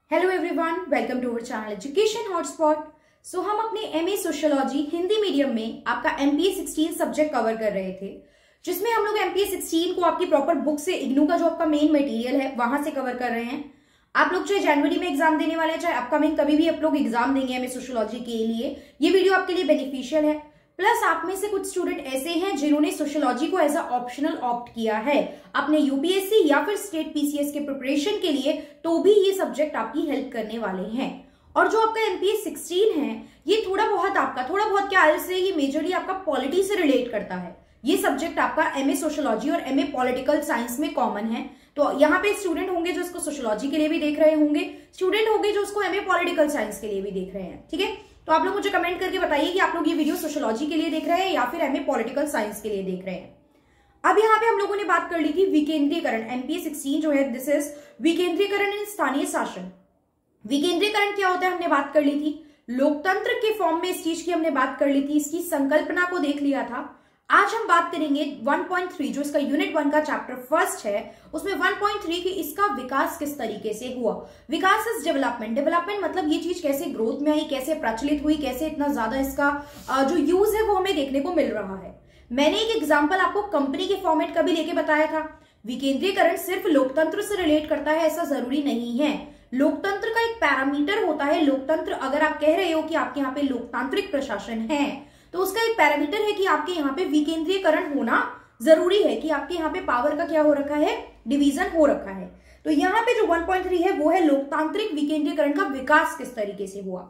Hello everyone, welcome to our channel education hotspot. So हम अपने MA sociology Hindi medium में आपका एमपीए 16 सब्जेक्ट कवर कर रहे थे, जिसमें हम लोग एमपीए 16 को आपकी प्रॉपर बुक से इग्नू का जो आपका मेन मटेरियल है वहां से कवर कर रहे हैं। आप लोग चाहे जनवरी में एग्जाम देने वाले हैं, चाहे अपकमिंग कभी भी आप लोग एग्जाम देंगे एमए सोशियोलॉजी के लिए, ये वीडियो आपके लिए बेनिफिशियल है। प्लस आप में से कुछ स्टूडेंट ऐसे हैं जिन्होंने सोशियोलॉजी को एज अ ऑप्शनल ऑप्ट किया है अपने यूपीएससी या फिर स्टेट पीसीएस के प्रिपरेशन के लिए, तो भी ये सब्जेक्ट आपकी हेल्प करने वाले हैं। और जो आपका एमपीए 16 है, ये थोड़ा बहुत क्या से ये मेजरली आपका पॉलिटी से रिलेट करता है। ये सब्जेक्ट आपका एमए सोशियोलॉजी और एमए पॉलिटिकल साइंस में कॉमन है। तो यहाँ पे स्टूडेंट होंगे जो इसको सोशियोलॉजी के लिए भी देख रहे होंगे, स्टूडेंट होंगे जो इसको एमए पॉलिटिकल साइंस के लिए भी देख रहे हैं। ठीक है, तो आप लोग मुझे कमेंट करके बताइए कि आप लोग ये वीडियो सोशियोलॉजी के लिए देख रहे हैं या फिर एमए पॉलिटिकल साइंस के लिए देख रहे हैं। अब यहाँ पे हम लोगों ने बात कर ली थी विकेंद्रीकरण। एमपीए 16 जो है, दिस इज विकेंद्रीकरण इन स्थानीय शासन। विकेंद्रीकरण क्या होता है हमने बात कर ली थी। लोकतंत्र के फॉर्म में इस चीज की हमने बात कर ली थी, इसकी संकल्पना को देख लिया था। आज हम बात करेंगे 1.3 जो इसका यूनिट 1 का चैप्टर फर्स्ट है, उसमें 1.3 की इसका विकास किस तरीके से हुआ। विकास इज डेवलपमेंट। डेवलपमेंट मतलब ये चीज कैसे ग्रोथ में आई, कैसे प्रचलित हुई, कैसे इतना ज्यादा इसका जो यूज है वो हमें देखने को मिल रहा है। मैंने एक एग्जाम्पल आपको कंपनी के फॉर्मेट का भी लेके बताया था। विकेंद्रीकरण सिर्फ लोकतंत्र से रिलेट करता है ऐसा जरूरी नहीं है। लोकतंत्र का एक पैरामीटर होता है। लोकतंत्र, अगर आप कह रहे हो कि आपके यहाँ पे लोकतांत्रिक प्रशासन है, तो उसका एक पैरामीटर है कि आपके यहाँ पे विकेंद्रीकरण होना जरूरी है, कि आपके यहाँ पे पावर का क्या हो रखा है, डिवीजन हो रखा है। तो यहाँ पे जो 1.3 है वो है लोकतांत्रिक विकेंद्रीकरण का विकास किस तरीके से हुआ।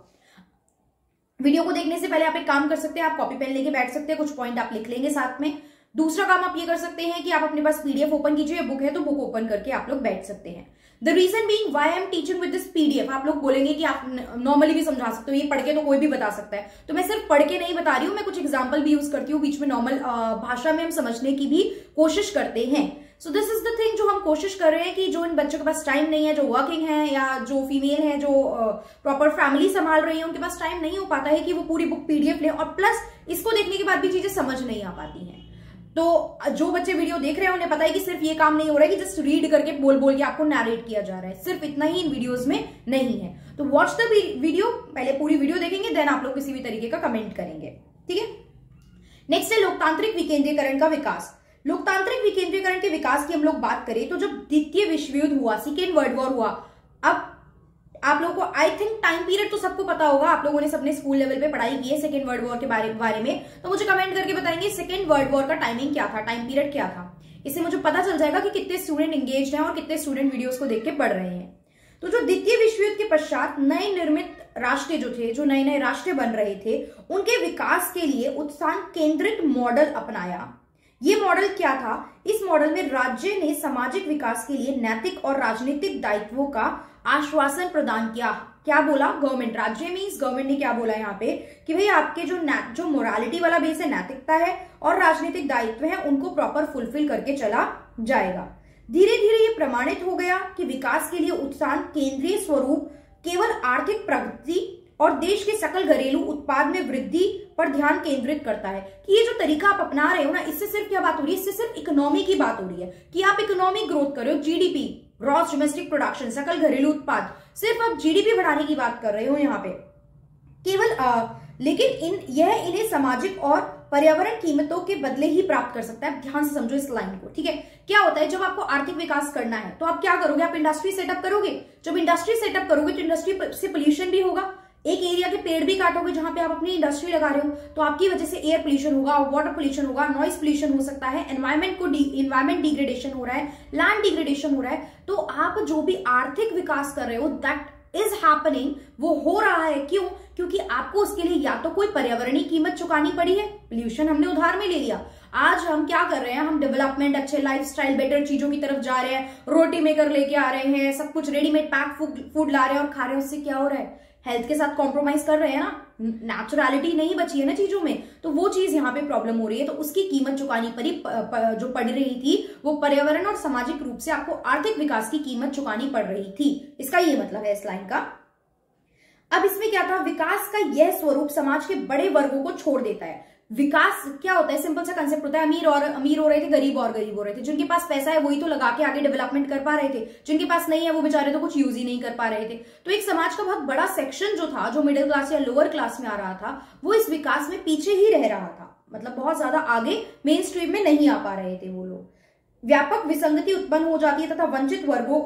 वीडियो को देखने से पहले आप एक काम कर सकते हैं, आप कॉपी पेन लेके बैठ सकते हैं, कुछ पॉइंट आप लिख लेंगे साथ में। दूसरा काम आप ये कर सकते हैं कि आप अपने पास पीडीएफ ओपन कीजिए, बुक है तो बुक ओपन करके आप लोग बैठ सकते हैं। The reason being why I am teaching with this PDF. आप लोग बोलेंगे कि आप नॉर्मली भी समझा सकते हो, ये पढ़ के तो कोई भी बता सकता है, तो मैं सिर्फ पढ़ के नहीं बता रही हूँ, मैं कुछ एग्जाम्पल भी यूज करती हूँ बीच में। नॉर्मल भाषा में हम समझने की भी कोशिश करते हैं। So this is the thing जो हम कोशिश कर रहे हैं कि जो इन बच्चों के पास टाइम नहीं है, जो वर्किंग है या जो फीमेल है, जो प्रॉपर फैमिली संभाल रही है, उनके पास टाइम नहीं हो पाता है कि वो पूरी बुक पीडीएफ ले, और प्लस इसको देखने के बाद भी चीजें समझ नहीं आ पाती हैं। तो जो बच्चे वीडियो देख रहे हैं उन्हें पता है कि सिर्फ ये काम नहीं हो रहा है कि जस्ट रीड करके बोल बोल के आपको नैरेट किया जा रहा है, सिर्फ इतना ही इन वीडियोस में नहीं है। तो वॉच द वीडियो, पहले पूरी वीडियो देखेंगे, देन आप लोग किसी भी तरीके का कमेंट करेंगे। ठीक है, नेक्स्ट है लोकतांत्रिक विकेंद्रीकरण का विकास। लोकतांत्रिक विकेंद्रीकरण के विकास की हम लोग बात करें तो जब द्वितीय विश्व युद्ध हुआ, सेकेंड वर्ल्ड वॉर हुआ, अब आप लोगों को आई थिंक टाइम पीरियड तो सबको पता होगा, आप लोगों ने सबने स्कूल लेवल पे पढ़ाई की है सेकेंड वर्ल्ड वॉर के बारे में, तो मुझे कमेंट करके बताएंगे सेकेंड वर्ल्ड वॉर का टाइमिंग क्या था, टाइम पीरियड क्या था। इससे मुझे पता चल जाएगा कि कितने स्टूडेंट एंगेज हैं और कितने स्टूडेंट वीडियोस को देख के पढ़ रहे हैं। तो जो द्वितीय विश्व युद्ध के पश्चात नए निर्मित राष्ट्र जो थे, जो नए नए राष्ट्र बन रहे थे, उनके विकास के लिए उत्थान केंद्रित मॉडल अपनाया। ये मॉडल क्या था? इस मॉडल में राज्य ने सामाजिक विकास के लिए नैतिक और राजनीतिक दायित्वों का आश्वासन प्रदान किया। क्या बोला? गवर्नमेंट, राज्य मींस गवर्नमेंट ने क्या बोला यहाँ पे कि भाई आपके जो मोरालिटी वाला बेस है, नैतिकता है और राजनीतिक दायित्व है, उनको प्रॉपर फुलफिल करके चला जाएगा। धीरे धीरे ये प्रमाणित हो गया कि विकास के लिए उत्थान केंद्रीय स्वरूप केवल आर्थिक प्रगति और देश के सकल घरेलू उत्पाद में वृद्धि पर ध्यान केंद्रित करता है। कि ये जो तरीका आप अपना रहे हो ना, इससे सिर्फ क्या बात हो रही है, इससे सिर्फ इकोनॉमी की बात हो रही है कि आप इकोनॉमिक ग्रोथ कर रहे हो, जीडीपी, ग्रॉस डोमेस्टिक प्रोडक्शन, सकल घरेलू उत्पाद, सिर्फ आप जीडीपी बढ़ाने की बात कर रहे हो यहाँ पे केवल। लेकिन यह इन्हें सामाजिक और पर्यावरण कीमतों के बदले ही प्राप्त कर सकता है। ध्यान से समझो इस लाइन को। ठीक है, क्या होता है जब आपको आर्थिक विकास करना है तो आप क्या करोगे? आप इंडस्ट्री सेटअप करोगे। जब इंडस्ट्री सेटअप करोगे तो इंडस्ट्री से पोल्यूशन भी होगा। एक एरिया के पेड़ भी काटोगे जहां पे आप अपनी इंडस्ट्री लगा रहे हो, तो आपकी वजह से एयर पोल्यूशन होगा, वाटर पोल्यूशन होगा, नॉइज पोल्यूशन हो सकता है, एनवायरमेंट डिग्रेडेशन हो रहा है, लैंड डिग्रेडेशन हो रहा है। तो आप जो भी आर्थिक विकास कर रहे हो, दैट इज हैपनिंग, वो हो रहा है। क्यों? क्योंकि आपको उसके लिए या तो कोई पर्यावरणीय कीमत चुकानी पड़ी है, पोल्यूशन हमने उधार में ले लिया। आज हम क्या कर रहे हैं? हम डेवलपमेंट, अच्छे लाइफस्टाइल, बेटर चीजों की तरफ जा रहे हैं, रोटी मेकर लेके आ रहे हैं, सब कुछ रेडीमेड पैक फूड ला रहे हैं और खा रहे हैं। उससे क्या हो रहा है? हेल्थ के साथ कॉम्प्रोमाइज कर रहे हैं ना, नेचुरलिटी नहीं बची है ना चीजों में, तो वो चीज यहाँ पे प्रॉब्लम हो रही है। तो उसकी कीमत चुकानी जो पड़ रही थी, वो पर्यावरण और सामाजिक रूप से आपको आर्थिक विकास की कीमत चुकानी पड़ रही थी। इसका ये मतलब है इस लाइन का। अब इसमें क्या था? विकास का यह स्वरूप समाज के बड़े वर्गों को छोड़ देता है। विकास क्या होता है, सिंपल सा कंसेप्ट होता है, अमीर हो रहे थे, गरीब और गरीब हो रहे थे। जिनके पास पैसा है वही तो लगा के आगे डेवलपमेंट कर पा रहे थे, जिनके पास नहीं है वो बेचारे तो कुछ यूज ही नहीं कर पा रहे थे। तो एक समाज का बहुत बड़ा सेक्शन जो था, जो मिडिल क्लास या लोअर क्लास में आ रहा था, वो इस विकास में पीछे ही रह रहा था, मतलब बहुत ज्यादा आगे मेन स्ट्रीम में नहीं आ पा रहे थे वो लोग। व्यापक विसंगति उत्पन्न हो जाती है तथा वंचित वर्गों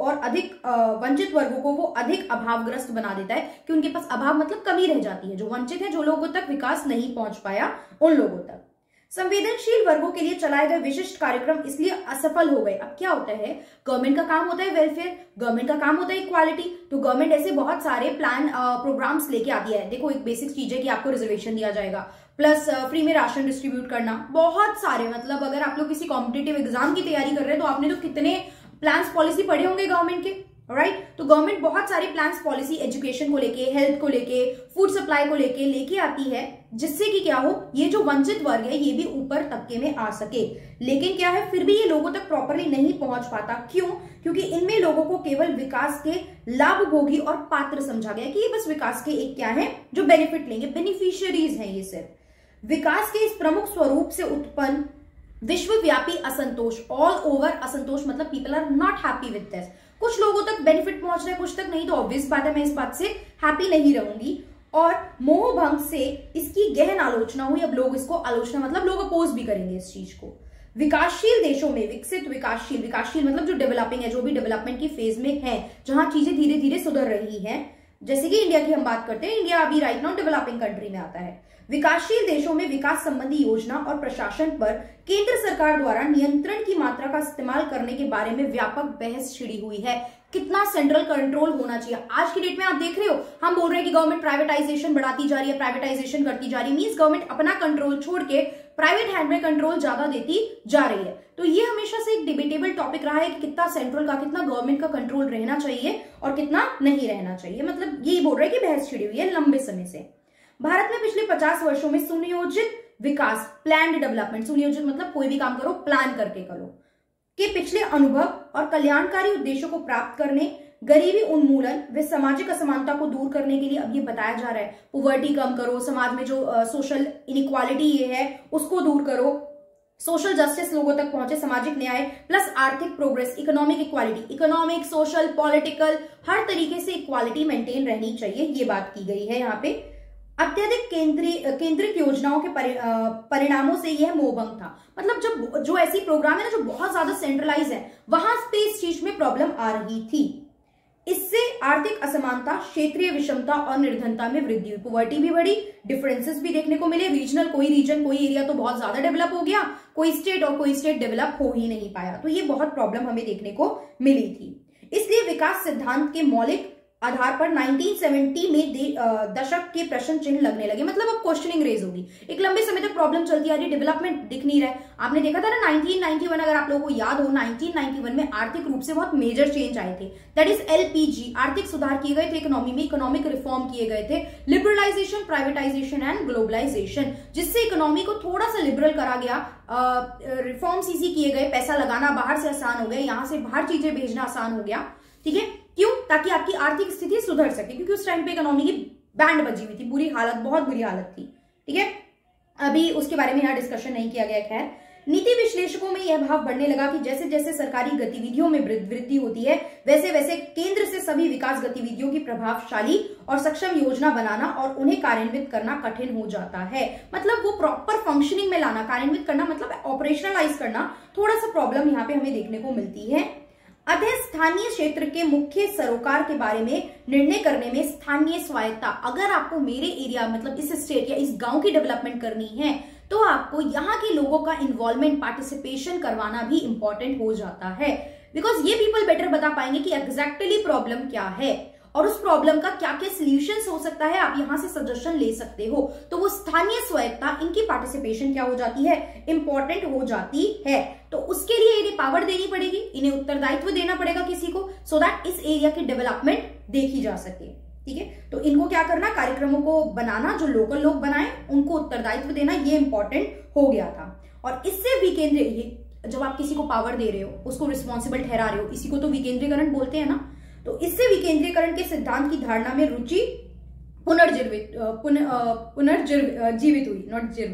को वो अधिक अभावग्रस्त बना देता है कि उनके पास अभाव मतलब कमी रह जाती है, जो वंचित है, जो लोगों तक विकास नहीं पहुंच पाया उन लोगों तक। संवेदनशील वर्गों के लिए चलाए गए विशिष्ट कार्यक्रम इसलिए असफल हो गए। अब क्या होता है, गवर्नमेंट का काम होता है वेलफेयर, गवर्नमेंट का काम होता है इक्वालिटी, तो गवर्नमेंट ऐसे बहुत सारे प्लान प्रोग्राम्स लेके आती है। देखो एक बेसिक चीज है कि आपको रिजर्वेशन दिया जाएगा, प्लस फ्री में राशन डिस्ट्रीब्यूट करना, बहुत सारे, मतलब अगर आप लोग किसी कॉम्पिटिटिव एग्जाम की तैयारी कर रहे हैं तो आपने तो कितने प्लान्स पॉलिसी पढ़े होंगे गवर्नमेंट के, राइट। तो गवर्नमेंट बहुत सारे प्लान्स पॉलिसी एजुकेशन को लेके, हेल्थ को लेके, फूड सप्लाई को लेके आती है, जिससे कि क्या हो, ये जो वंचित वर्ग है ये भी ऊपर तबके में आ सके। लेकिन क्या है, फिर भी ये लोगों तक प्रॉपरली नहीं पहुंच पाता। क्यों? क्योंकि इनमें लोगों को केवल विकास के लाभ भोगी और पात्र समझा गया कि ये बस विकास के एक क्या है, जो बेनिफिट लेंगे, बेनिफिशियरीज हैं ये सिर्फ। विकास के इस प्रमुख स्वरूप से उत्पन्न विश्वव्यापी असंतोष, ऑल ओवर असंतोष, मतलब people are not happy with this. कुछ लोगों तक बेनिफिट पहुंच रहा है, कुछ तक नहीं, तो ऑब्वियस बात है मैं इस बात से हैप्पी नहीं रहूंगी। और मोह भंग से इसकी गहन आलोचना हुई। अब लोग इसको आलोचना मतलब लोग अपोज भी करेंगे इस चीज को। विकासशील देशों में विकसित, विकासशील मतलब जो डेवलपिंग है, जो भी डेवलपमेंट की फेज में है, जहां चीजें धीरे धीरे सुधर रही हैं, जैसे कि इंडिया की हम बात करते हैं, इंडिया अभी राइट नाउ डेवलपिंग कंट्री में आता है। विकासशील देशों में विकास संबंधी योजना और प्रशासन पर केंद्र सरकार द्वारा नियंत्रण की मात्रा का इस्तेमाल करने के बारे में व्यापक बहस छिड़ी हुई है। कितना सेंट्रल कंट्रोल होना चाहिए? आज की डेट में आप देख रहे हो, हम बोल रहे हैं कि गवर्नमेंट प्राइवेटाइजेशन बढ़ाती जा रही है, प्राइवेटाइजेशन करती जा रही है, मींस गवर्नमेंट अपना कंट्रोल छोड़ के प्राइवेट हैंड में कंट्रोल ज्यादा देती जा रही है। तो ये हमेशा से एक डिबेटेबल टॉपिक रहा है कि कितना सेंट्रल का, कितना गवर्नमेंट का कंट्रोल रहना चाहिए और कितना नहीं रहना चाहिए। मतलब यही बोल रहे हैं कि बहस छिड़ी हुई है लंबे समय से। भारत में पिछले 50 वर्षों में सुनियोजित विकास, प्लान्ड डेवलपमेंट, सुनियोजित मतलब कोई भी काम करो प्लान करके करो, के पिछले अनुभव और कल्याणकारी उद्देश्यों को प्राप्त करने, गरीबी उन्मूलन व सामाजिक असमानता को दूर करने के लिए अब ये बताया जा रहा है, पॉवर्टी कम करो, समाज में जो सोशल इनइक्वालिटी ये है उसको दूर करो, सोशल जस्टिस लोगों तक पहुंचे, सामाजिक न्याय प्लस आर्थिक progress, economic equality, economic, social, political, हर तरीके से इक्वालिटी मेंटेन रहनी चाहिए, ये बात की गई है यहाँ पे। अत्यधिक केंद्रित योजनाओं के परिणामों से यह मोहभंग था। मतलब जब जो ऐसी प्रोग्राम है ना जो बहुत ज्यादा सेंट्रलाइज है, वहां पे इस चीज में प्रॉब्लम आ रही थी। इससे आर्थिक असमानता, क्षेत्रीय विषमता और निर्धनता में वृद्धि हुई, पॉवर्टी भी बढ़ी, डिफरेंसेस भी देखने को मिले, रीजनल, कोई रीजन, कोई एरिया तो बहुत ज्यादा डेवलप हो गया, कोई स्टेट डेवलप हो ही नहीं पाया। तो ये बहुत प्रॉब्लम हमें देखने को मिली थी। इसलिए विकास सिद्धांत के मौलिक आधार पर 1970 में दशक के प्रश्न चिन्ह लगने लगे, मतलब अब क्वेश्चनिंग रेज होगी। एक लंबे समय तक प्रॉब्लम चलती आ रही है, डेवलपमेंट दिख नहीं रहा है। आपने देखा था ना 1991, अगर आप लोगों को याद हो, 1991 में आर्थिक रूप से बहुत मेजर चेंज आए थे, दैट इज LPG, आर्थिक सुधार किए गए थे इकोनॉमी में, इकोनॉमिक रिफॉर्म किए गए थे, लिबरलाइजेशन, प्राइवेटाइजेशन एंड ग्लोबलाइजेशन, जिससे इकोनॉमी को थोड़ा सा लिबरल करा गया, रिफॉर्म्स इजी किए गए, पैसा लगाना बाहर से आसान हो गया, यहां से बाहर चीजें भेजना आसान हो गया, ठीक है। क्यों? ताकि आपकी आर्थिक स्थिति सुधर सके, क्योंकि उस टाइम पे इकोनॉमी की बैंड बजी हुई थी, बुरी हालत, बहुत बुरी हालत थी, ठीक है। अभी उसके बारे में यहाँ डिस्कशन नहीं किया गया। खैर, नीति विश्लेषकों में यह भाव बढ़ने लगा कि जैसे जैसे सरकारी गतिविधियों में वृद्धि होती है, वैसे वैसे केंद्र से सभी विकास गतिविधियों की प्रभावशाली और सक्षम योजना बनाना और उन्हें कार्यान्वित करना कठिन हो जाता है। मतलब वो प्रॉपर फंक्शनिंग में लाना, कार्यान्वित करना मतलब ऑपरेशनलाइज करना, थोड़ा सा प्रॉब्लम यहाँ पे हमें देखने को मिलती है। अतः स्थानीय क्षेत्र के मुख्य सरोकार के बारे में निर्णय करने में स्थानीय स्वायत्ता, अगर आपको मेरे एरिया मतलब इस स्टेट या इस गांव की डेवलपमेंट करनी है तो आपको यहाँ के लोगों का इन्वॉल्वमेंट, पार्टिसिपेशन करवाना भी इंपॉर्टेंट हो जाता है, बिकॉज ये पीपल बेटर बता पाएंगे कि एग्जैक्टली प्रॉब्लम क्या है और उस प्रॉब्लम का क्या क्या सॉल्यूशंस हो सकता है, आप यहां से सजेशन ले सकते हो। तो वो स्थानीय स्वायत्ता, इनकी पार्टिसिपेशन क्या हो जाती है, इंपॉर्टेंट हो जाती है। तो उसके लिए इन्हें पावर देनी पड़ेगी, इन्हें उत्तरदायित्व देना पड़ेगा किसी को, सो दैट इस एरिया की डेवलपमेंट देखी जा सके, ठीक है। तो इनको क्या करना, कार्यक्रमों को बनाना, जो लोकल लोग बनाए उनको उत्तरदायित्व देना, ये इंपॉर्टेंट हो गया था। और इससे विकेंद्रीय, जब आप किसी को पावर दे रहे हो, उसको रिस्पॉन्सिबल ठहरा रहे हो, इसी को तो विकेंद्रीकरण बोलते हैं ना। तो इससे विकेंद्रीकरण के सिद्धांत की धारणा में रुचि पुनर्जीवित हुई, नॉट जीवित,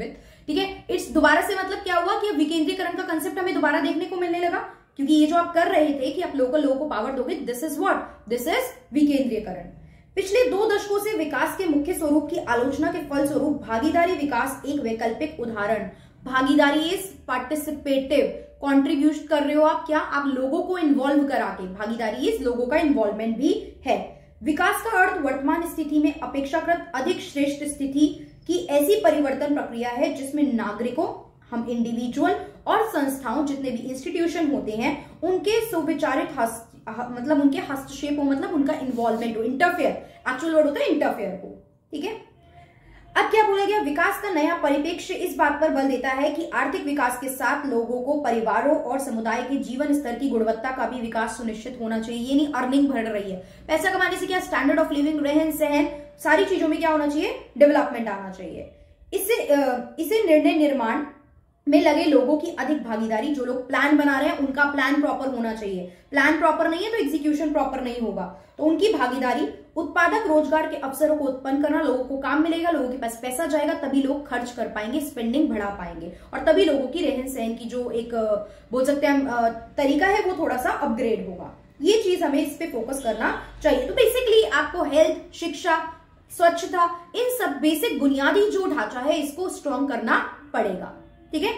ठीक है। इट्स दोबारा से मतलब क्या हुआ कि विकेंद्रीकरण का कंसेप्ट हमें दोबारा देखने को मिलने लगा, क्योंकि ये जो आप कर रहे थे कि आप लोगों को पावर दोगे, this is what, this is विकेंद्रीकरण। पिछले 2 दशकों से विकास के मुख्य स्वरूप की आलोचना के फलस्वरूप भागीदारी विकास एक वैकल्पिक उदाहरण। भागीदारी इज पार्टिसिपेटिव, कॉन्ट्रीब्यूट कर रहे हो आप, क्या आप लोगों को इन्वॉल्व करा के, भागीदारी इज लोगों का इन्वॉल्वमेंट भी है। विकास का अर्थ वर्तमान स्थिति में अपेक्षाकृत अधिक श्रेष्ठ स्थिति की ऐसी परिवर्तन प्रक्रिया है जिसमें नागरिकों, हम इंडिविजुअल और संस्थाओं, जितने भी इंस्टीट्यूशन होते हैं, उनके सुविचारित मतलब उनके हस्तक्षेप हो, मतलब उनका इन्वॉल्वमेंट हो, इंटरफेयर, एक्चुअल वर्ड होता है इंटरफेयर हो, ठीक है। अब क्या बोला गया, विकास का नया परिप्रेक्ष्य इस बात पर बल देता है कि आर्थिक विकास के साथ लोगों को परिवारों और समुदाय के जीवन स्तर की गुणवत्ता का भी विकास सुनिश्चित होना चाहिए। ये नहीं अर्निंग बढ़ रही है, पैसा कमाने से क्या, स्टैंडर्ड ऑफ लिविंग, रहन सहन, सारी चीजों में क्या होना चाहिए, डेवलपमेंट आना चाहिए। इससे निर्णय निर्माण में लगे लोगों की अधिक भागीदारी, जो लोग प्लान बना रहे हैं उनका प्लान प्रॉपर होना चाहिए, प्लान प्रॉपर नहीं है तो एग्जीक्यूशन प्रॉपर नहीं होगा, तो उनकी भागीदारी, उत्पादक रोजगार के अवसरों को उत्पन्न करना, लोगों को काम मिलेगा, लोगों के पास पैसा जाएगा, तभी लोग खर्च कर पाएंगे, स्पेंडिंग बढ़ा पाएंगे, और तभी लोगों की रहन सहन की जो एक बोल सकते हैं तरीका है वो थोड़ा सा अपग्रेड होगा। ये चीज हमें इस पे फोकस करना चाहिए। तो बेसिकली आपको हेल्थ, शिक्षा, स्वच्छता, इन सब बेसिक बुनियादी जो ढांचा है इसको स्ट्रॉन्ग करना पड़ेगा, ठीक है।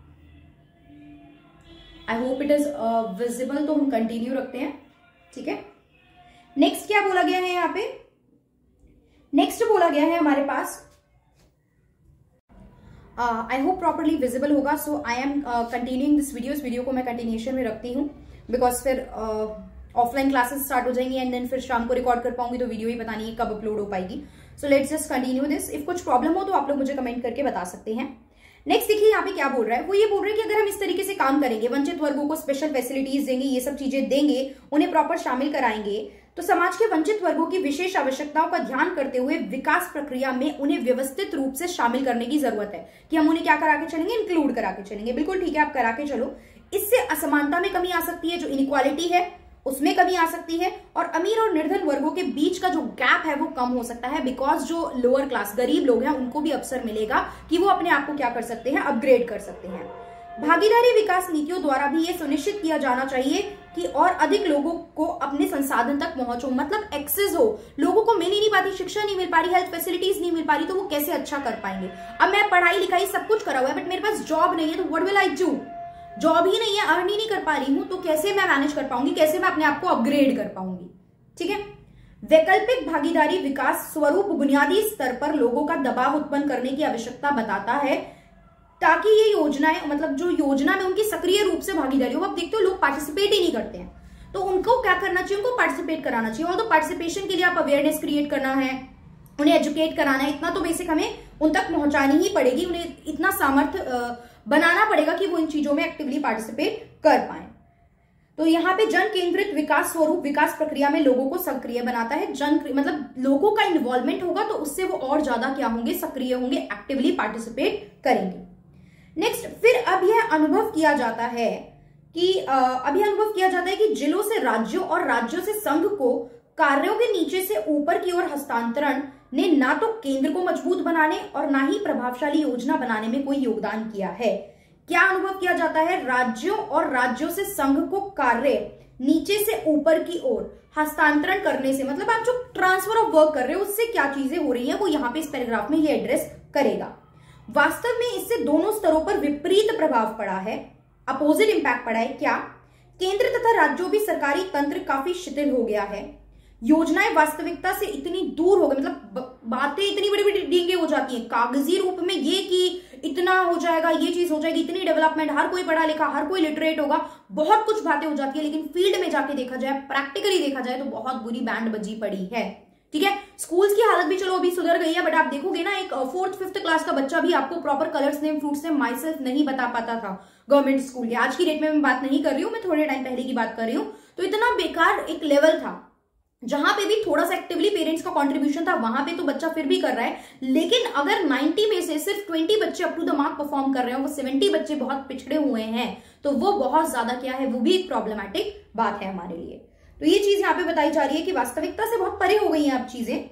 I hope it is visible, तो हम कंटिन्यू रखते हैं, ठीक है। नेक्स्ट क्या बोला गया है यहाँ पे, नेक्स्ट बोला गया है हमारे पास, आई होप प्रॉपरली विजिबल होगा। So I am continuing this video, इस वीडियो को मैं कंटिन्यूएशन में रखती हूँ, बिकॉज फिर ऑफलाइन क्लासेस स्टार्ट हो जाएंगी एंड देन फिर शाम को रिकॉर्ड कर पाऊंगी तो वीडियो ही पता नहीं कब अपलोड हो पाएगी। So let's just continue this. If कुछ प्रॉब्लम हो तो आप लोग मुझे कमेंट करके बता सकते हैं। नेक्स्ट देखिए यहाँ पे क्या बोल रहा है, वो ये बोल रहे हैं कि अगर हम इस तरीके से काम करेंगे, वंचित वर्गों को स्पेशल फैसिलिटीज देंगे, ये सब चीजें देंगे, उन्हें प्रॉपर शामिल कराएंगे, तो समाज के वंचित वर्गों की विशेष आवश्यकताओं का ध्यान करते हुए विकास प्रक्रिया में उन्हें व्यवस्थित रूप से शामिल करने की जरूरत है। कि हम उन्हें क्या करा के चलेंगे, इंक्लूड करा के चलेंगे। बिल्कुल ठीक है, आप करा के चलो। इससे असमानता में कमी आ सकती है, जो इनइक्वालिटी है उसमें कमी आ सकती है, और अमीर और निर्धन वर्गों के बीच का जो गैप है वो कम हो सकता है, बिकॉज जो लोअर क्लास गरीब लोग हैं उनको भी अवसर मिलेगा कि वो अपने आप को क्या कर सकते हैं, अपग्रेड कर सकते हैं। भागीदारी विकास नीतियों द्वारा भी ये सुनिश्चित किया जाना चाहिए कि और अधिक लोगों को अपने संसाधन तक पहुंच हो, मतलब एक्सेस हो। लोगों को मिल ही नहीं पाती, शिक्षा नहीं मिल पा रही, हेल्थ फैसिलिटीज नहीं मिल पा रही, तो वो कैसे अच्छा कर पाएंगे। अब मैं पढ़ाई लिखाई सब कुछ करा हुआ है बट मेरे पास जॉब नहीं है, तो what will I do, job ही नहीं है, अर्न ही नहीं कर पा रही हूं, तो कैसे मैं मैनेज कर पाऊंगी, कैसे मैं अपने आप को अपग्रेड कर पाऊंगी, ठीक है। वैकल्पिक भागीदारी विकास स्वरूप बुनियादी स्तर पर लोगों का दबाव उत्पन्न करने की आवश्यकता बताता है, ताकि ये योजनाएं, मतलब जो योजना में उनकी सक्रिय रूप से भागीदारी हो। अब देखते हो लोग पार्टिसिपेट ही नहीं करते हैं, तो उनको क्या करना चाहिए, उनको पार्टिसिपेट कराना चाहिए। और तो पार्टिसिपेशन के लिए आप अवेयरनेस क्रिएट करना है, उन्हें एजुकेट कराना है, इतना तो बेसिक हमें उन तक पहुंचानी ही पड़ेगी, उन्हें इतना सामर्थ्य बनाना पड़ेगा कि वो इन चीजों में एक्टिवली पार्टिसिपेट कर पाए। तो यहाँ पे जन केंद्रित विकास स्वरूप विकास प्रक्रिया में लोगों को सक्रिय बनाता है। मतलब लोगों का इन्वॉल्वमेंट होगा तो उससे वो और ज्यादा क्या होंगे, सक्रिय होंगे, एक्टिवली पार्टिसिपेट करेंगे। नेक्स्ट, फिर अब यह अनुभव किया जाता है कि जिलों से राज्यों और राज्यों से संघ को कार्यों के नीचे से ऊपर की ओर हस्तांतरण ने ना तो केंद्र को मजबूत बनाने और ना ही प्रभावशाली योजना बनाने में कोई योगदान किया है। क्या अनुभव किया जाता है, राज्यों और राज्यों से संघ को कार्य नीचे से ऊपर की ओर हस्तांतरण करने से, मतलब आप जो ट्रांसफर ऑफ वर्क कर रहे हो उससे क्या चीजें हो रही है, वो यहाँ पे इस पैराग्राफ में ये एड्रेस करेगा। वास्तव में इससे दोनों स्तरों पर विपरीत प्रभाव पड़ा है, अपोजिट इंपैक्ट पड़ा है। क्या, केंद्र तथा राज्यों भी सरकारी तंत्र काफी शिथिल हो गया है, योजनाएं वास्तविकता से इतनी दूर हो गई, मतलब बातें इतनी बड़ी बड़ी डींगे हो जाती हैं कागजी रूप में, ये कि इतना हो जाएगा, ये चीज हो जाएगी, इतनी डेवलपमेंट, हर कोई पढ़ा लिखा, हर कोई लिटरेट होगा, बहुत कुछ बातें हो जाती है, लेकिन फील्ड में जाके देखा जाए, प्रैक्टिकली देखा जाए तो बहुत बुरी बैंड बजी पड़ी है, ठीक है। स्कूल्स की हालत भी चलो अभी सुधर गई है, बट आप देखोगे ना एक 4th 5th क्लास का बच्चा भी आपको proper colours name fruits name myself नहीं बता पाता था गवर्नमेंट स्कूल के। आज की डेट में मैं बात नहीं कर रही हूँ, मैं थोड़े टाइम पहले की बात कर रही हूँ। तो इतना बेकार एक लेवल था जहां पे भी थोड़ा सा एक्टिवली पेरेंट्स का कंट्रीब्यूशन था, वहां पे तो बच्चा फिर भी कर रहा है, लेकिन अगर 90 में से सिर्फ 20 बच्चे up to the mark perform कर रहे हैं, वो 70 बच्चे बहुत पिछड़े हुए हैं, तो वो बहुत ज्यादा क्या है, वो भी एक प्रॉब्लमैटिक बात है हमारे लिए। तो ये चीज यहाँ पे बताई जा रही है कि वास्तविकता से बहुत परे हो गई हैं अब चीजें।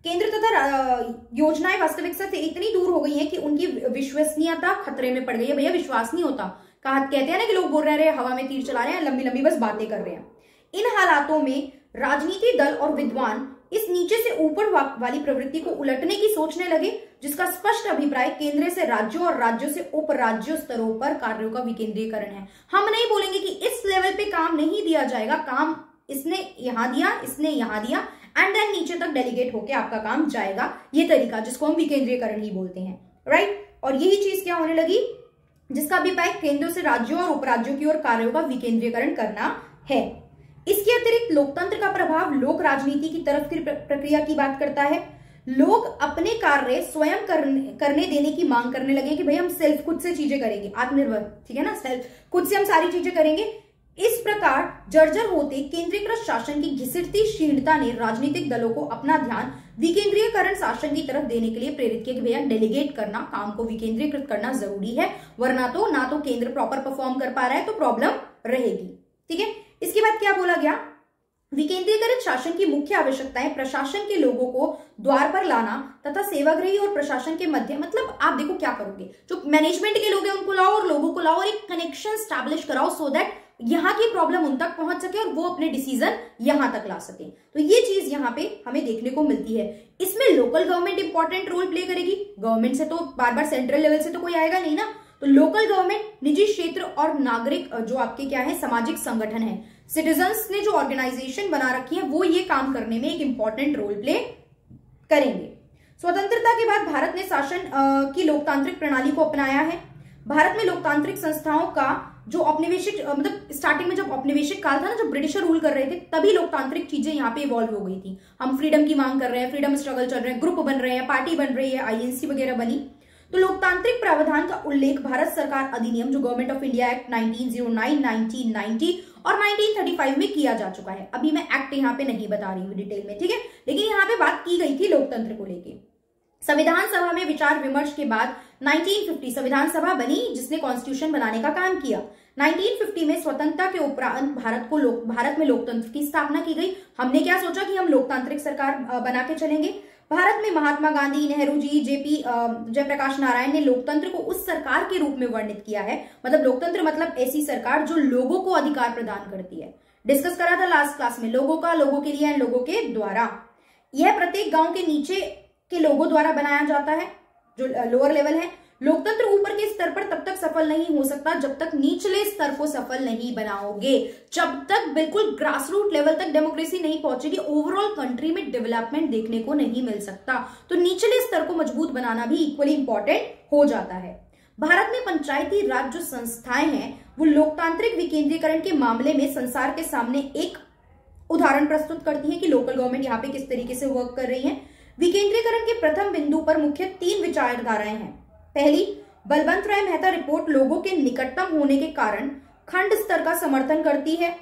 केंद्र तथा योजनाएं वास्तविकता से इतनी दूर हो गई हैं कि उनकी विश्वसनीयता खतरे में पड़ गई है। भैया विश्वास नहीं होता, कहते हैं ना कि लोग बोल रहे हैं हवा में तीर चला रहे हैं, लंबी लंबी बस बातें कर रहे हैं। इन हालातों में राजनीति दल और विद्वान इस नीचे से ऊपर वाली प्रवृत्ति को उलटने की सोचने लगे, जिसका स्पष्ट अभिप्राय केंद्र से राज्यों और राज्यों से उपराज्यों स्तरों पर कार्यों का विकेंद्रीकरण है। हम नहीं बोलेंगे कि इस लेवल पे काम नहीं दिया जाएगा, काम इसने यहां दिया, इसने यहां दिया, एंड देन नीचे तक डेलीगेट होके आपका काम जाएगा। ये तरीका जिसको हम विकेंद्रीकरण ही बोलते हैं, राइट। और यही चीज क्या होने लगी, जिसका अभिप्राय केंद्र से राज्यों और उपराज्यों की ओर कार्यों का विकेंद्रीकरण करना है। इसके अतिरिक्त लोकतंत्र का प्रभाव लोक राजनीति की तरफ की प्रक्रिया की बात करता है। लोग अपने कार्य स्वयं करने देने की मांग करने लगे कि भाई हम सेल्फ खुद से चीजें करेंगे, आत्मनिर्भर, ठीक है ना, सेल्फ खुद से हम सारी चीजें करेंगे। इस प्रकार जर्जर होते केंद्रीकृत शासन की घिसटती क्षीणता ने राजनीतिक दलों को अपना ध्यान विकेंद्रीकरण शासन की तरफ देने के लिए प्रेरित किया कि भैया डेलीगेट करना, काम को विकेंद्रीकृत करना जरूरी है, वरना तो ना तो केंद्र प्रॉपर परफॉर्म कर पा रहा है तो प्रॉब्लम रहेगी, ठीक है। इसके बाद क्या बोला गया, विकेंद्रीकृत शासन की मुख्य आवश्यकताएं प्रशासन के लोगों को द्वार पर लाना तथा सेवाग्राही और प्रशासन के मध्य, मतलब आप देखो क्या करोगे, जो मैनेजमेंट के लोग हैं उनको लाओ और लोगों को लाओ और एक कनेक्शन स्टैब्लिश कराओ सो दैट यहाँ की प्रॉब्लम उन तक पहुंच सके और वो अपने डिसीजन यहां तक ला सके। तो ये चीज यहाँ पे हमें देखने को मिलती है। इसमें local government important role play करेगी। गवर्नमेंट से तो बार बार सेंट्रल लेवल से तो कोई आएगा नहीं ना, तो लोकल गवर्नमेंट, निजी क्षेत्र और नागरिक जो आपके क्या है सामाजिक संगठन है, सिटीजन्स ने जो ऑर्गेनाइजेशन बना रखी है वो ये काम करने में एक इंपॉर्टेंट रोल प्ले करेंगे। स्वतंत्रता के बाद भारत ने शासन की लोकतांत्रिक प्रणाली को अपनाया है। भारत में लोकतांत्रिक संस्थाओं का जो औपनिवेशिक मतलब स्टार्टिंग में जब औपनिवेशिक काल था ना, जब ब्रिटिशर रूल कर रहे थे, तभी लोकतांत्रिक चीजें यहाँ पे इवॉल्व हो गई थी। हम फ्रीडम की मांग कर रहे हैं, फ्रीडम स्ट्रगल चल रहे हैं, ग्रुप बन रहे हैं, पार्टी बन रही है, आईएनसी वगैरह बनी। तो लोकतांत्रिक प्रावधान का उल्लेख भारत सरकार अधिनियम जो गवर्नमेंट ऑफ इंडिया एक्ट 1909, 1990 और 1935 में किया जा चुका है। अभी मैं एक्ट यहाँ पे नहीं बता रही हूँ डिटेल में, ठीक है, लेकिन यहाँ पे बात की गई थी लोकतंत्र को लेके। संविधान सभा में विचार विमर्श के बाद 1950 संविधान सभा बनी जिसने कॉन्स्टिट्यूशन बनाने का काम किया। 1950 में स्वतंत्रता के उपरांत भारत में लोकतंत्र की स्थापना की गई। हमने क्या सोचा कि हम लोकतांत्रिक सरकार बना के चलेंगे। भारत में महात्मा गांधी, नेहरू जी, जयप्रकाश नारायण ने लोकतंत्र को उस सरकार के रूप में वर्णित किया है। मतलब लोकतंत्र मतलब ऐसी सरकार जो लोगों को अधिकार प्रदान करती है। डिस्कस करा था लास्ट क्लास में, लोगों का, लोगों के लिए, लोगों के द्वारा। यह प्रत्येक गांव के नीचे के लोगों द्वारा बनाया जाता है, जो लोअर लेवल है। लोकतंत्र ऊपर के स्तर पर तब तक सफल नहीं हो सकता जब तक निचले स्तर को सफल नहीं बनाओगे, जब तक बिल्कुल ग्रास रूट लेवल तक डेमोक्रेसी नहीं पहुंचेगी, ओवरऑल कंट्री में डेवलपमेंट देखने को नहीं मिल सकता। तो निचले स्तर को मजबूत बनाना भी इक्वली इंपॉर्टेंट हो जाता है। भारत में पंचायती राज जो संस्थाएं हैं वो लोकतांत्रिक विकेंद्रीकरण के मामले में संसार के सामने एक उदाहरण प्रस्तुत करती है कि लोकल गवर्नमेंट यहाँ पे किस तरीके से वर्क कर रही है। विकेंद्रीकरण के प्रथम बिंदु पर मुख्य 3 विचारधाराएं हैं। पहली, बलवंत राय मेहता रिपोर्ट लोगों के निकटतम होने के कारण खंड स्तर का समर्थन करती है।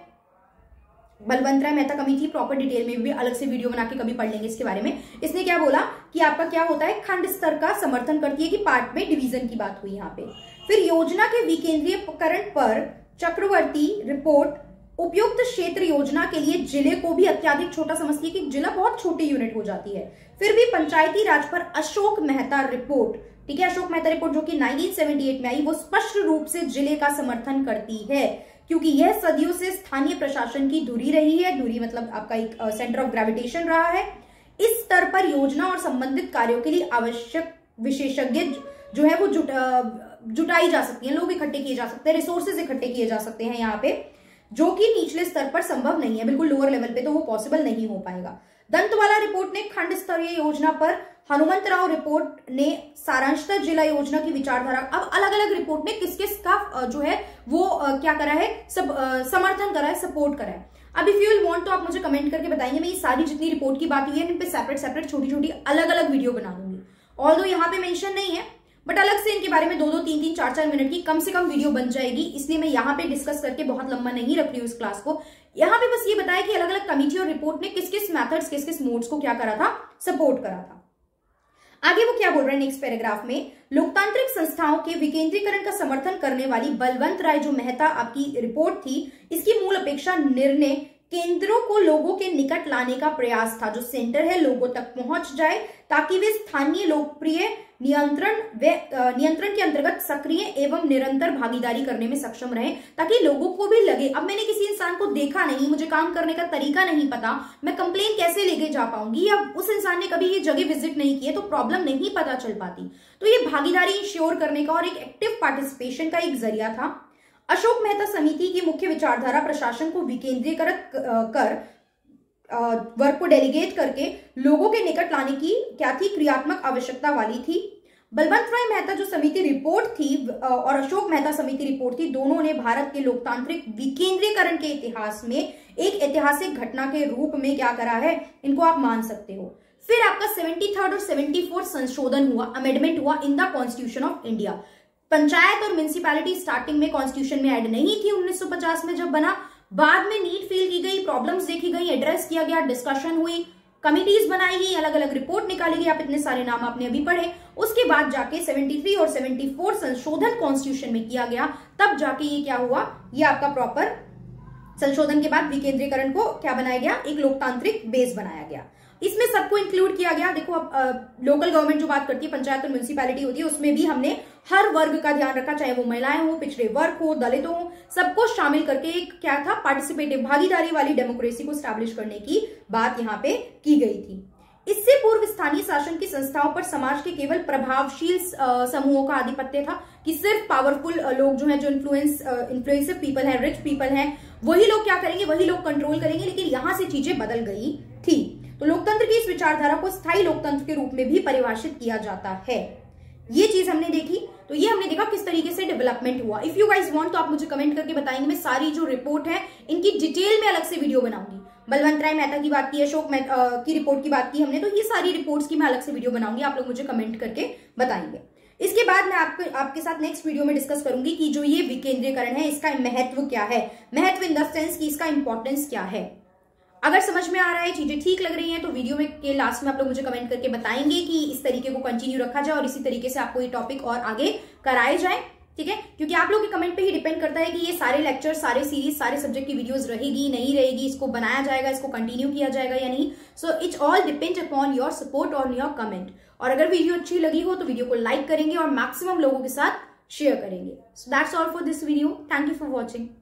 Balwant Rai Mehta committee proper detail में भी अलग से वीडियो बना के कभी पढ़ लेंगे इसके बारे में। इसने क्या बोला कि आपका क्या होता है, खंड स्तर का समर्थन करती है कि पार्ट में डिवीजन की बात हुई यहाँ पे। फिर योजना के विकेंद्रीकरण पर चक्रवर्ती रिपोर्ट उपयुक्त क्षेत्र योजना के लिए जिले को भी अत्यधिक छोटा समझती है कि जिला बहुत छोटी यूनिट हो जाती है। फिर भी पंचायती राज पर अशोक मेहता रिपोर्ट, ठीक है, अशोक मेहता रिपोर्ट जो कि 1978 में आई, वो स्पष्ट रूप से जिले का समर्थन करती है क्योंकि यह सदियों से स्थानीय प्रशासन की धुरी रही है। धुरी मतलब आपका एक सेंटर ऑफ ग्रेविटेशन रहा है। इस स्तर पर योजना और संबंधित कार्यों के लिए आवश्यक विशेषज्ञ जो है वो जुटाई जा सकती है, लोग इकट्ठे किए जा सकते हैं, रिसोर्सेज इकट्ठे किए जा सकते हैं यहाँ पे, जो कि निचले स्तर पर संभव नहीं है। बिल्कुल लोअर लेवल पे तो वो पॉसिबल नहीं हो पाएगा। दंतवाला रिपोर्ट ने खंड स्तरीय योजना पर, हनुमंतराव रिपोर्ट ने सारांशतः जिला योजना की विचारधारा। अब अलग अलग रिपोर्ट ने किस किस का जो है वो क्या करा है, समर्थन करा है, सपोर्ट करा है। अब इफ यू विल वांट तो आप मुझे कमेंट करके बताएंगे, मैं ये सारी जितनी रिपोर्ट की बात हुई है इन पे सेपरेट छोटी छोटी अलग अलग वीडियो बना दूंगी। ऑल्दो यहाँ पे मेंशन नहीं है बट अलग से इनके बारे में 2-2, 3-3, 4-4 मिनट की कम से कम वीडियो बन जाएगी, इसलिए मैं यहाँ पे डिस्कस करके बहुत लंबा नहीं रख रही हूँ इस क्लास को। यहाँ पे बस ये बताया कि अलग अलग कमिटी और रिपोर्ट ने किस किस मेथड्स, किस किस मोड्स को क्या करा था, सपोर्ट करा था। आगे वो क्या बोल रहे हैं नेक्स्ट पैराग्राफ में, लोकतांत्रिक संस्थाओं के विकेंद्रीकरण का समर्थन करने वाली बलवंत राय जो मेहता आपकी रिपोर्ट थी, इसकी मूल अपेक्षा निर्णय केंद्रों को लोगों के निकट लाने का प्रयास था। जो सेंटर है लोगों तक पहुंच जाए ताकि वे स्थानीय लोकप्रिय नियंत्रण के अंतर्गत सक्रिय एवं निरंतर भागीदारी करने में सक्षम रहे, ताकि लोगों को भी लगे अब मैंने किसी इंसान को देखा नहीं, मुझे काम करने का तरीका नहीं पता, मैं कंप्लेन कैसे लेके जा पाऊंगी, या उस इंसान ने कभी ये जगह विजिट नहीं की है तो प्रॉब्लम नहीं पता चल पाती। तो ये भागीदारी इंश्योर करने का और एक एक्टिव पार्टिसिपेशन का एक जरिया था। अशोक मेहता समिति की मुख्य विचारधारा प्रशासन को विकेंद्रीकृत कर वर्क को डेलीगेट करके लोगों के निकट लाने की क्या थी, क्रियात्मक आवश्यकता वाली थी। बलवंत राय मेहता जो समिति रिपोर्ट थी और अशोक मेहता समिति रिपोर्ट थी, दोनों ने भारत के लोकतांत्रिक विकेंद्रीकरण के इतिहास में एक ऐतिहासिक घटना के रूप में क्या करा है, इनको आप मान सकते हो। फिर आपका 73rd और 74th संशोधन हुआ, अमेंडमेंट हुआ in the constitution of India. Panchayat और म्युनिसिपैलिटी स्टार्टिंग में कॉन्स्टिट्यूशन में ऐड नहीं थी 1950 में जब बना, बाद में नीड फील की गई, प्रॉब्लम्स देखी गई, एड्रेस किया गया, डिस्कशन हुई, कमिटीज बनाई गई, अलग अलग रिपोर्ट निकाली गई, आप इतने सारे नाम आपने अभी पढ़े। उसके बाद जाके 73 और 74 संशोधन कॉन्स्टिट्यूशन में किया गया, तब जाके ये क्या हुआ, ये आपका प्रॉपर संशोधन के बाद विकेंद्रीकरण को क्या बनाया गया, एक लोकतांत्रिक बेस बनाया गया। इसमें सबको इंक्लूड किया गया। देखो अब लोकल गवर्नमेंट जो बात करती है, पंचायत और म्युनिसिपैलिटी होती है, उसमें भी हमने हर वर्ग का ध्यान रखा, चाहे वो महिलाएं हो, पिछड़े वर्ग हो, दलित हो, सबको शामिल करके एक क्या था, पार्टिसिपेटिव भागीदारी वाली डेमोक्रेसी को स्टैब्लिश करने की बात यहाँ पे की गई थी। इससे पूर्व स्थानीय शासन की संस्थाओं पर समाज के केवल प्रभावशील समूहों का आधिपत्य था, कि सिर्फ पावरफुल लोग जो हैं, जो इन्फ्लुएंसिव पीपल हैं, रिच पीपल हैं, वही लोग क्या करेंगे, वही लोग कंट्रोल करेंगे। लेकिन यहां से चीजें बदल गई थी। तो लोकतंत्र की इस विचारधारा को स्थायी लोकतंत्र के रूप में भी परिभाषित किया जाता है। ये चीज हमने देखी। तो ये हमने देखा किस तरीके से डेवलपमेंट हुआ। इफ यू गाइज वांट तो आप मुझे कमेंट करके बताएंगे, मैं सारी जो रिपोर्ट है इनकी डिटेल में अलग से वीडियो बनाऊंगी। बलवंत राय मेहता की बात की, अशोक मेहता की रिपोर्ट की बात की हमने, तो ये सारी रिपोर्ट्स की मैं अलग से वीडियो बनाऊंगी, आप लोग मुझे कमेंट करके बताएंगे। इसके बाद मैं आपके साथ नेक्स्ट वीडियो में डिस्कस करूंगी कि जो ये विकेंद्रीकरण है इसका महत्व क्या है, महत्व इन द सेंस कि इसका इंपॉर्टेंस क्या है। अगर समझ में आ रहा है, चीजें ठीक लग रही हैं, तो वीडियो में के लास्ट में आप लोग मुझे कमेंट करके बताएंगे कि इस तरीके को कंटिन्यू रखा जाए और इसी तरीके से आपको ये टॉपिक और आगे कराए जाए, ठीक है। क्योंकि आप लोग के कमेंट पे ही डिपेंड करता है कि ये सारे लेक्चर, सारे सीरीज, सारे सब्जेक्ट की वीडियोस रहेगी नहीं रहेगी, इसको बनाया जाएगा, इसको कंटिन्यू किया जाएगा या नहीं। So it's all depend upon your support और योर कमेंट। और अगर वीडियो अच्छी लगी हो तो वीडियो को लाइक करेंगे और मैक्सिमम लोगों के साथ शेयर करेंगे। So that's all for this video. Thank you for watching.